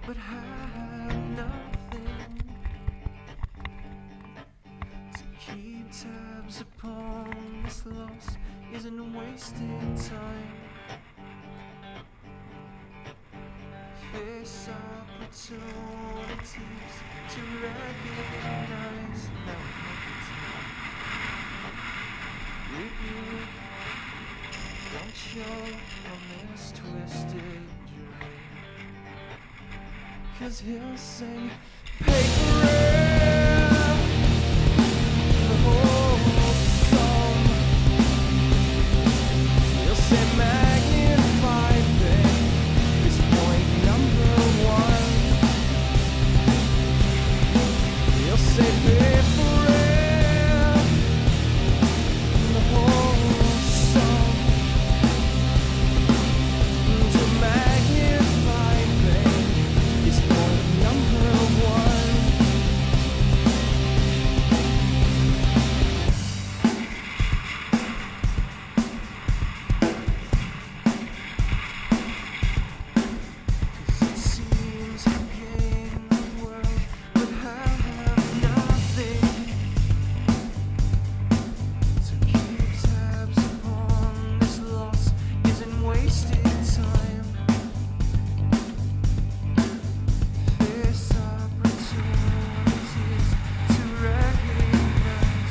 but have nothing to keep tabs upon. This loss isn't wasted time. Face opportunities to recognize now rebuke. Don't show on this twisted dream, 'cause he'll sing paper the whole song. He'll say magnified thing is point number one. He'll say paper the whole song. To magnify thing is point number one. It seems to gain the world, but have nothing to keep tabs upon. This loss isn't wasted time. Face opportunities to recognize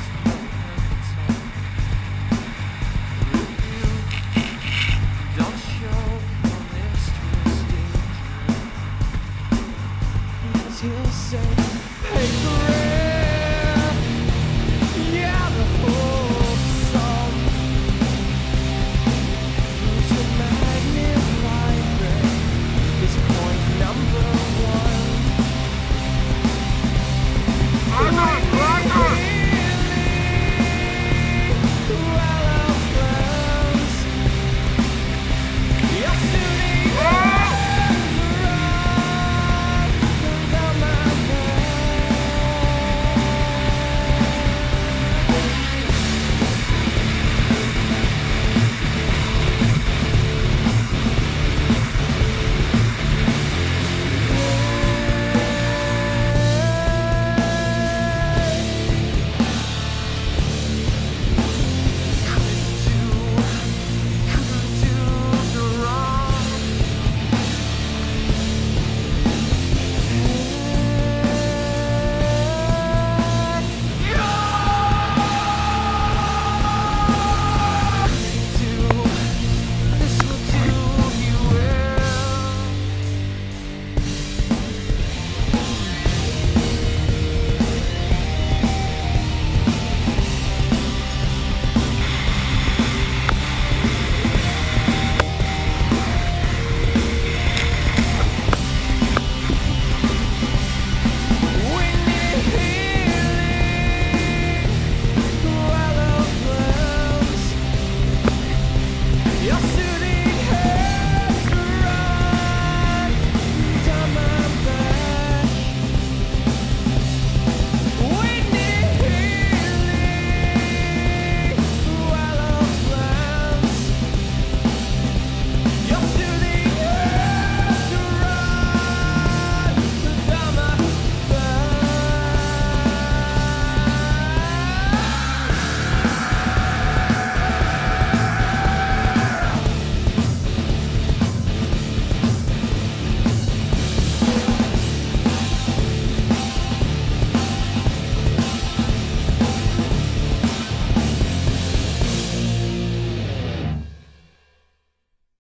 rebuke. Don't show on this twisted dream, 'cause he'll say paper